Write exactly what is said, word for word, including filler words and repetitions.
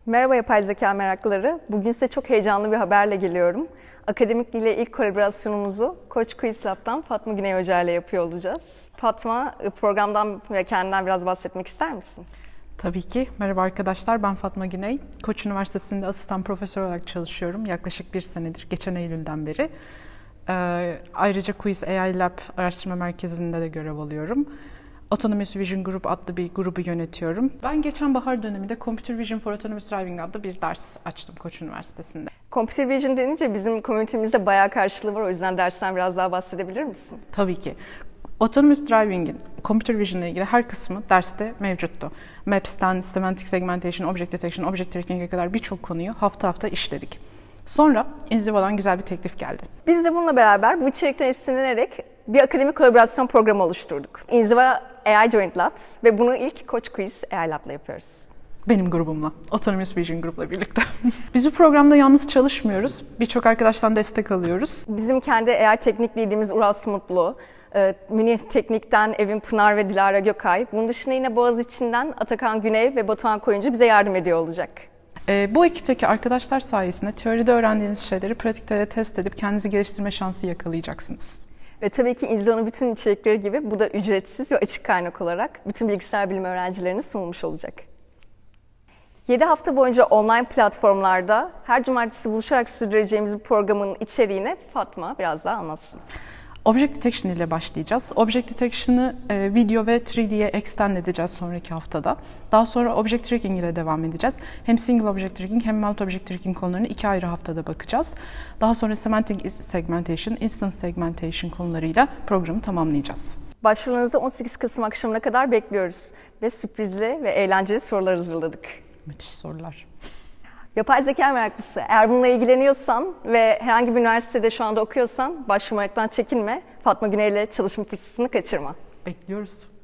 Merhaba yapay zeka meraklıları. Bugün size çok heyecanlı bir haberle geliyorum. Akademik ile ilk kolaborasyonumuzu Koç Quiz Lab'dan Fatma Güney Hoca ile yapıyor olacağız. Fatma, programdan ve kendinden biraz bahsetmek ister misin? Tabii ki. Merhaba arkadaşlar, ben Fatma Güney. Koç Üniversitesi'nde asistan profesör olarak çalışıyorum. Yaklaşık bir senedir, geçen Eylül'den beri. Ee, ayrıca Quiz A I Lab Araştırma Merkezi'nde de görev alıyorum. Autonomous Vision Group adlı bir grubu yönetiyorum. Ben geçen bahar döneminde Computer Vision for Autonomous Driving adlı bir ders açtım Koç Üniversitesi'nde. Computer Vision denince bizim komünitemizde bayağı karşılığı var. O yüzden dersten biraz daha bahsedebilir misin? Tabii ki. Autonomous Driving'in Computer Vision ile ilgili her kısmı derste mevcuttu. Maps'ten Semantic Segmentation, Object Detection, Object Tracking'e kadar birçok konuyu hafta hafta işledik. Sonra İnziva'dan güzel bir teklif geldi. Biz de bununla beraber bu içerikten esinlenerek bir akademik kolaborasyon programı oluşturduk. İnziva A I Joint Labs ve bunu ilk Koç Quiz A I Lab'la yapıyoruz. Benim grubumla, Autonomous Vision Group'la birlikte. Biz bu programda yalnız çalışmıyoruz. Birçok arkadaştan destek alıyoruz. Bizim kendi A I teknik liderimiz Uras Mutlu, Münih Teknik'ten Evin Pınar ve Dilara Gökay. Bunun dışında yine Boğaziçi'nden Atakan Güney ve Batuhan Koyuncu bize yardım ediyor olacak. E, bu ekipteki arkadaşlar sayesinde teoride öğrendiğiniz şeyleri pratikte de test edip kendinizi geliştirme şansı yakalayacaksınız. Ve tabii ki İnziva'nın bütün içerikleri gibi bu da ücretsiz ve açık kaynak olarak bütün bilgisayar bilimi öğrencilerine sunulmuş olacak. yedi hafta boyunca online platformlarda her cumartesi buluşarak sürdüreceğimiz bu programın içeriğini Fatma biraz daha anlatsın. Object Detection ile başlayacağız. Object Detection'ı e, video ve üç D'ye extend edeceğiz sonraki haftada. Daha sonra Object Tracking ile devam edeceğiz. Hem Single Object Tracking hem Multi Object Tracking konularını iki ayrı haftada bakacağız. Daha sonra Semantic Segmentation, Instance Segmentation konularıyla programı tamamlayacağız. Başvurularınızı on sekiz Kasım akşamına kadar bekliyoruz ve sürprizli ve eğlenceli sorular hazırladık. Müthiş sorular. Yapay zeka meraklısı, eğer bununla ilgileniyorsan ve herhangi bir üniversitede şu anda okuyorsan başvurmaktan çekinme. Fatma Güney ile çalışma fırsatını kaçırma. Bekliyoruz.